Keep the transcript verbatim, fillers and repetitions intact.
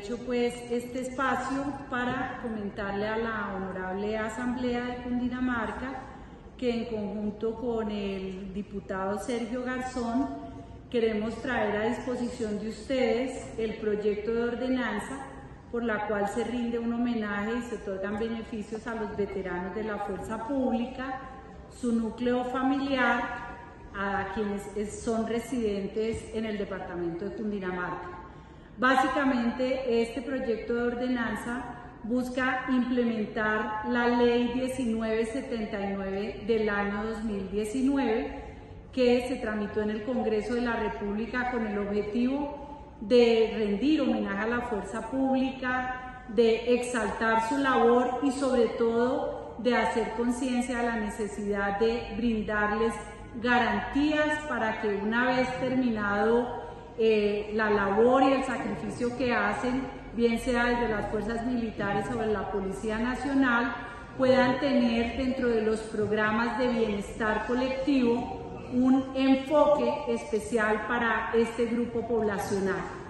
aprovecho pues este espacio para comentarle a la Honorable Asamblea de Cundinamarca que en conjunto con el diputado Sergio Garzón queremos traer a disposición de ustedes el proyecto de ordenanza por la cual se rinde un homenaje y se otorgan beneficios a los veteranos de la fuerza pública, su núcleo familiar, a quienes son residentes en el departamento de Cundinamarca. Básicamente, este proyecto de ordenanza busca implementar la ley diecinueve setenta y nueve del año dos mil diecinueve, que se tramitó en el Congreso de la República con el objetivo de rendir homenaje a la fuerza pública, de exaltar su labor y sobre todo de hacer conciencia de la necesidad de brindarles garantías para que una vez terminado eh, la labor y el sacrificio que hacen, bien sea desde las fuerzas militares o de la Policía Nacional, puedan tener dentro de los programas de bienestar colectivo un enfoque especial para este grupo poblacional.